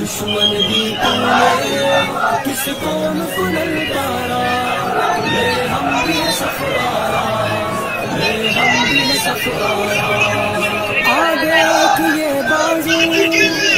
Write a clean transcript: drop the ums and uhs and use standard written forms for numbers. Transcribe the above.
दुश्मन भी तूने किसको फुनल पारा, ले हम भी सफारा, ले हम भी सफारा। आ देख ये बाजू